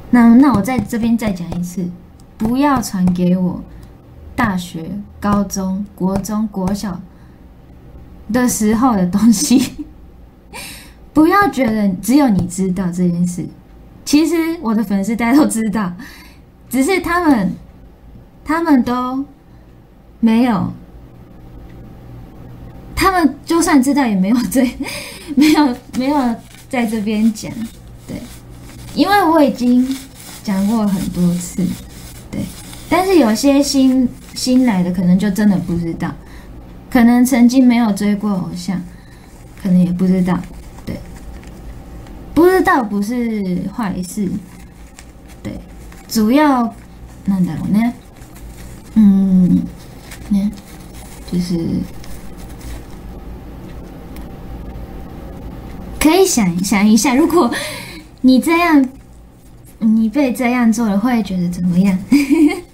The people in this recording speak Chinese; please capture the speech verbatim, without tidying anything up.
那那我在这边再讲一次，不要传给我大学、高中、国中、国小的时候的东西。不要觉得只有你知道这件事，其实我的粉丝大家都知道，只是他们他们都没有，他们就算知道也没有这没有没有在这边讲，对，因为我已经讲过很多次，对，但是有些新新来的可能就真的不知道，可能曾经没有追过偶像，可能也不知道，对，不知道不是坏事，对，主要なんだろうね，嗯，ね，就是可以想想一下，如果你这样，你被这样做了，会觉得怎么样？